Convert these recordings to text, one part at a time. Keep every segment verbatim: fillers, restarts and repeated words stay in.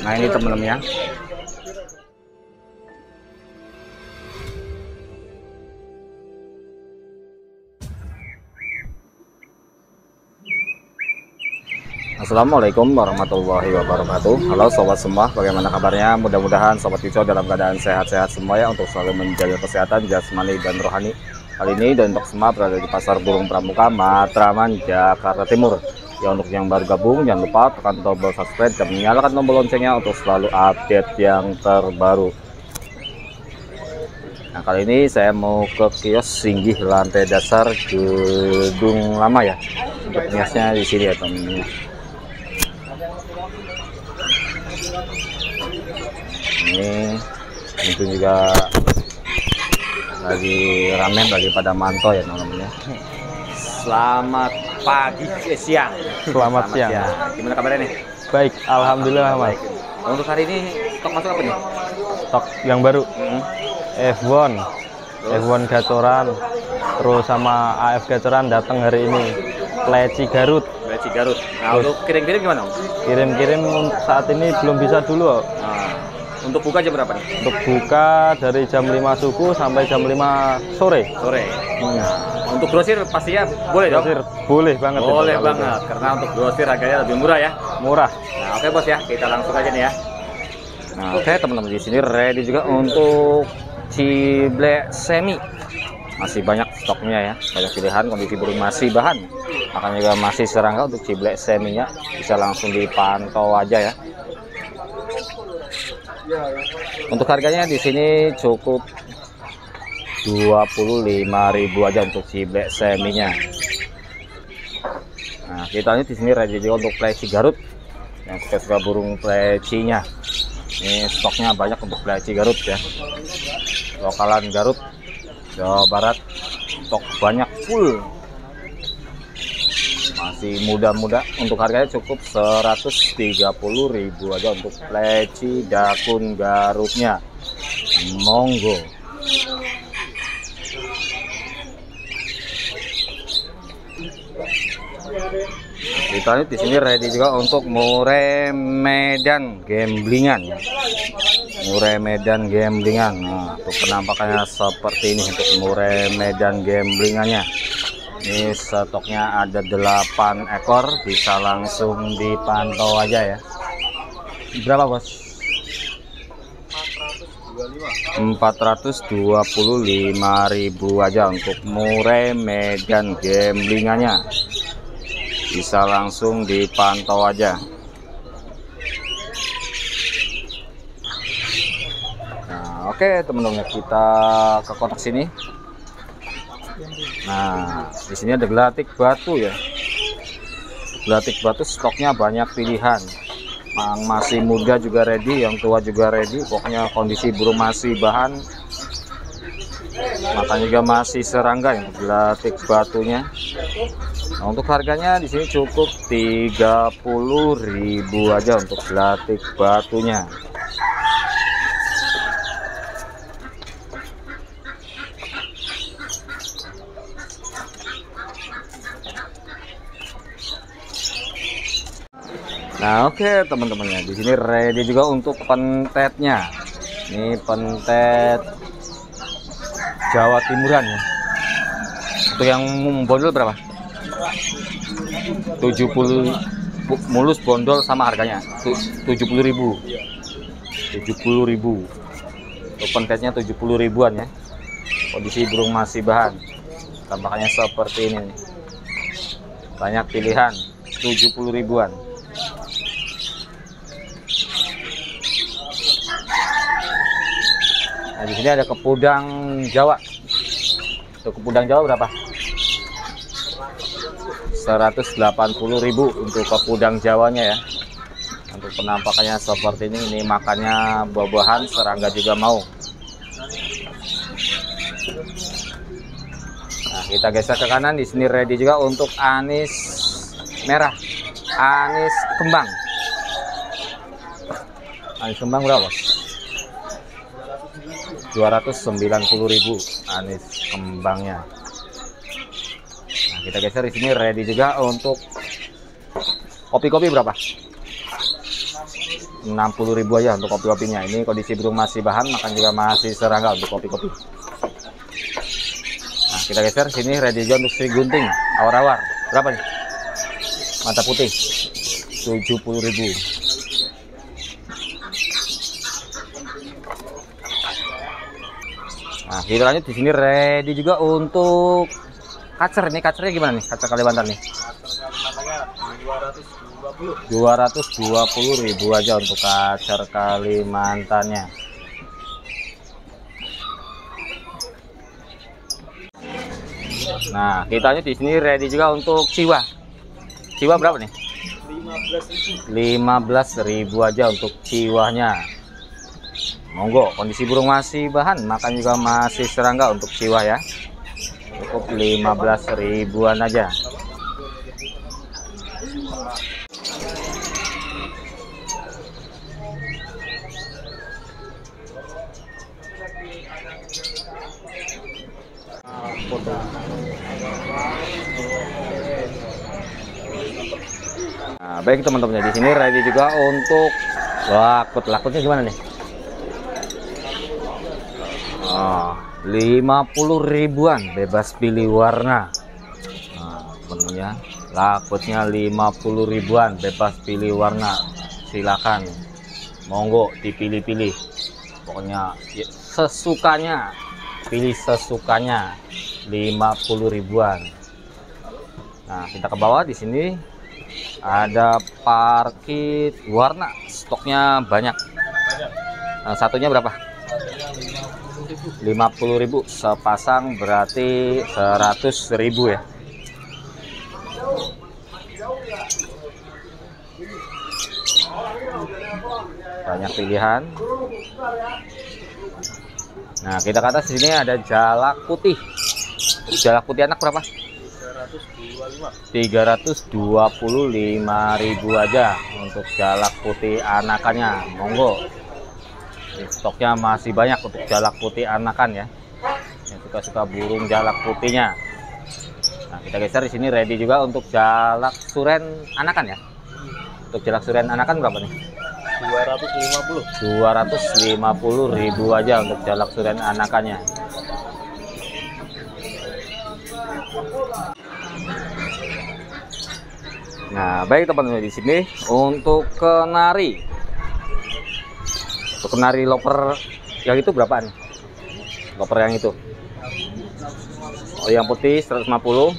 Nah ini teman-teman ya. Assalamualaikum warahmatullahi wabarakatuh. Halo sobat semua, bagaimana kabarnya? Mudah-mudahan sobat kicau dalam keadaan sehat-sehat semua ya, untuk selalu menjaga kesehatan jasmani dan rohani. Kali ini dan untuk semua berada di Pasar Burung Pramuka, Matraman, Jakarta Timur. Ya, untuk yang baru gabung jangan lupa tekan tombol subscribe dan nyalakan tombol loncengnya untuk selalu update yang terbaru. Nah, kali ini saya mau ke kios Singgih lantai dasar gedung lama ya. Untuk kiosnya di sini ya teman-teman. Ini itu juga lagi rame, lagi pada mantau ya teman-teman ya. Selamat pagi, eh, siang. Selamat, Selamat siang. siang. Gimana kabarnya nih? Baik, alhamdulillah mas. Baik. Untuk hari ini stok masuk apa nih? Stok yang baru. Hmm. F satu, F satu gacoran, terus sama A F gacoran datang hari ini. Leci Garut. Leci Garut. Nah, untuk kirim-kirim gimana? Kirim-kirim saat ini belum bisa dulu. Nah, untuk buka jam berapa nih? Untuk buka dari jam lima subuh sampai jam lima sore. Sore. Hmm. Nah, untuk grosir pastinya boleh dong? Grosir boleh banget. Boleh itu, banget, itu. Karena untuk grosir harganya lebih murah ya. Murah. Nah, oke bos ya, kita langsung aja nih ya. Nah, oke teman-teman, di sini ready juga untuk ciblek semi. Masih banyak stoknya ya, banyak pilihan, kondisi burung masih bahan. Makanya juga masih serangga untuk ciblek seminya, bisa langsung dipantau aja ya. Untuk harganya di sini cukup dua puluh lima ribu aja untuk ciblek seminya. Nah, kita ini di sini ready juga untuk pleci Garut. Yang suka-suka burung plecinya. Ini stoknya banyak untuk pleci Garut ya. Lokalan Garut, Jawa Barat, stok banyak full. Masih muda-muda. Untuk harganya cukup seratus tiga puluh ribu aja untuk pleci dakun Garutnya. Monggo. Kita di sini ready juga untuk murai Medan gamblingan. Murai Medan gamblingan. Nah, untuk penampakannya seperti ini untuk murai Medan gamblingannya. Ini stoknya ada delapan ekor, bisa langsung dipantau aja ya. Berapa bos? empat ratus dua puluh lima ribu aja untuk murai Medan gamblingannya. Bisa langsung dipantau aja. Nah, oke teman-teman, kita ke kotak sini. Nah, di sini ada gelatik batu ya. Gelatik batu stoknya banyak pilihan. Yang masih muda juga ready, yang tua juga ready. Pokoknya kondisi burung masih bahan. Makanya juga masih serangga yang gelatik batunya. Nah, untuk harganya di sini cukup tiga puluh ribu aja untuk gelatik batunya. Nah, oke okay, teman-temannya, di sini ready juga untuk pentetnya. Ini pentet Jawa Timuran ya. Untuk yang bondol berapa? tujuh puluh mulus bondol sama harganya tujuh puluh ribu. tujuh puluh ribu. Untuk pentetnya tujuh puluh ribuan ya. Kondisi burung masih bahan. Tampaknya seperti ini nih. Banyak pilihan, tujuh puluh ribuan. Nah, di sini ada kepudang Jawa. Untuk kepudang Jawa berapa? seratus delapan puluh ribu untuk kepudang Jawanya ya. Untuk penampakannya seperti ini. Ini makannya buah-buahan, serangga juga mau. Nah, kita geser ke kanan. Di sini ready juga untuk anis merah, anis kembang. Anis kembang berapa? dua ratus sembilan puluh ribu anis kembangnya. Nah, kita geser di sini ready juga untuk kopi-kopi berapa? enam puluh ribu aja untuk kopi-kopinya. Ini kondisi burung masih bahan, makan juga masih serangga untuk kopi-kopi. Nah, kita geser sini ready juga untuk Sri Gunting awar-awar. Berapa nih? Mata putih tujuh puluh ribu. Nah, kita lanjut di sini ready juga untuk kacer. Ini kacernya gimana nih? Kacer Kalimantan nih. dua ratus dua puluh ribu aja untuk kacer Kalimantannya. Nah, kita lanjut di sini ready juga untuk Ciwa. Ciwa berapa nih? lima belas ribu aja untuk Ciwanya. Monggo, kondisi burung masih bahan, makan juga masih serangga untuk Ciwa ya. Cukup lima belas ribuan aja. Foto. Nah, baik teman-teman, di sini ready juga untuk lakut. Lakutnya gimana nih? Oh, lima puluh ribuan, bebas pilih warna. Nah, menunya lakutnya lima puluh ribuan, bebas pilih warna. Silakan, monggo dipilih-pilih. Pokoknya ya, sesukanya, pilih sesukanya. lima puluh ribuan. Nah, kita ke bawah di sini ada parkit warna, stoknya banyak. Nah, satunya berapa? lima puluh ribu sepasang, berarti seratus ribu ya. Banyak pilihan. Nah, kita ke atas sini ada jalak putih. Jalak putih anak berapa? tiga ratus dua puluh lima ribu aja untuk jalak putih anakannya. Monggo. Stoknya masih banyak untuk jalak putih anakan ya. Yang suka-suka burung jalak putihnya. Nah, kita geser di sini ready juga untuk jalak suren anakan ya. Untuk jalak suren anakan berapa nih? dua ratus lima puluh. dua ratus lima puluh ribu aja untuk jalak suren anakannya. Nah, baik teman-teman, di sini untuk kenari. Untuk kenari loper yang itu berapaan? Loper yang itu. Oh, yang putih seratus lima puluh.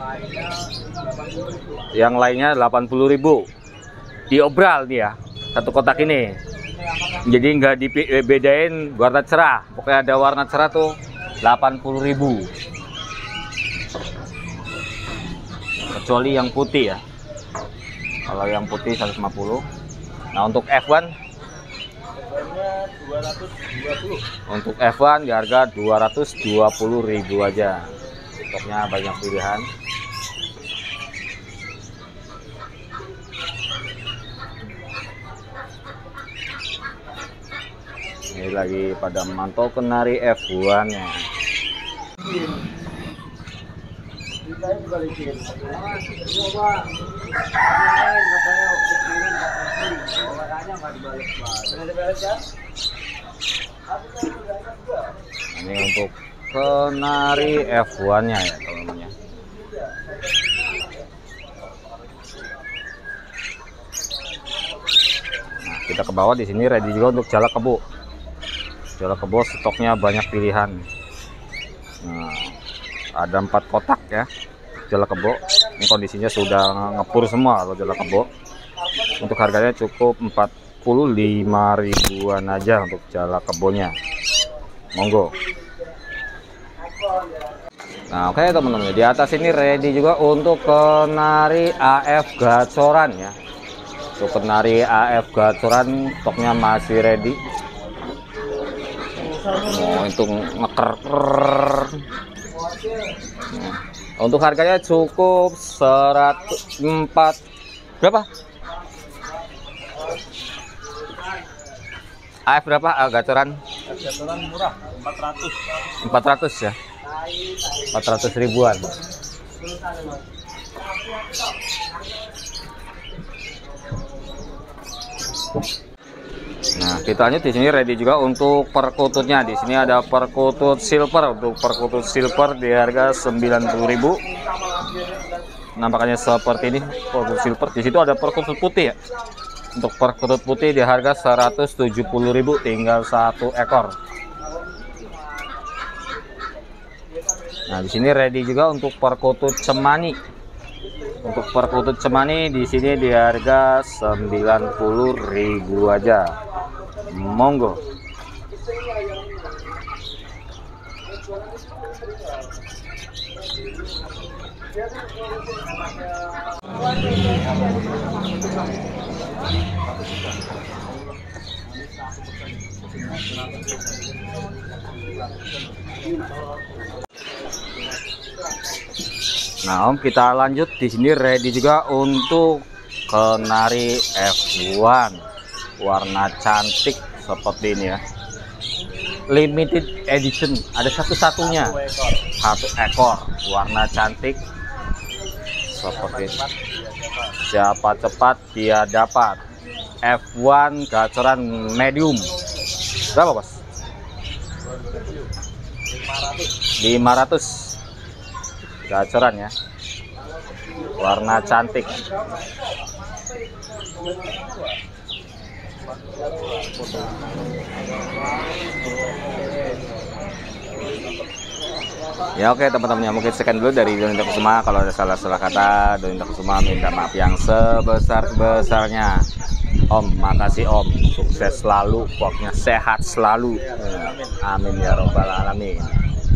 Yang lainnya delapan puluh ribu. Diobral dia satu kotak ini. Jadi nggak dibedain warna cerah. Pokoknya ada warna cerah tuh delapan puluh ribu. Kecuali yang putih ya. Kalau yang putih seratus lima puluh. Nah, untuk F satu dua ratus dua puluh. Untuk F satu di harga dua ratus dua puluh ribu aja. Stoknya banyak pilihan. Ini lagi pada memantau kenari F satu nya. Ini untuk kenari F satu nya ya teman-teman. Nah, kita ke bawah di sini ready juga untuk jalak kebo. Jalak kebo stoknya banyak pilihan. Nah, ada empat kotak ya jalak kebo. Ini kondisinya sudah ngepur semua kalau jalak kebo. Untuk harganya cukup empat puluh lima ribuan aja untuk jalak kebonya. Monggo. Nah, oke okay, teman-teman, di atas ini ready juga untuk kenari A F gacoran ya. Untuk kenari A F gacoran stoknya masih ready. Oh, itu ngeker. Nah, untuk harganya cukup seratus empat berapa? A F berapa? Ah, gacoran? Gacoran murah, empat ratus. empat ratus ya. empat ratus ribuan. Kita lanjut di sini ready juga untuk perkututnya. Di sini ada perkutut silver. Untuk perkutut silver di harga sembilan puluh ribu. Nampaknya seperti ini perkutut silver. Di situ ada perkutut putih ya. Untuk perkutut putih di harga seratus tujuh puluh ribu, tinggal satu ekor. Nah, di sini ready juga untuk perkutut cemani. Untuk perkutut cemani di sini di harga sembilan puluh ribu aja. Monggo. Nah, Om, kita lanjut di sini ready juga untuk kenari F satu warna cantik seperti ini ya. Limited edition, ada satu-satunya, satu ekor, warna cantik seperti ini. Siapa cepat dia dapat. F satu gacoran medium. Berapa, Bos? lima ratus. Gacoran ya, warna cantik. Ya oke teman-teman, mungkin sekian dulu dari Donita Kusuma. Kalau ada salah-salah kata, Donita Kusuma minta maaf yang sebesar-besarnya. Om, makasih Om, sukses selalu, pokoknya sehat selalu. Amin ya robbal alamin.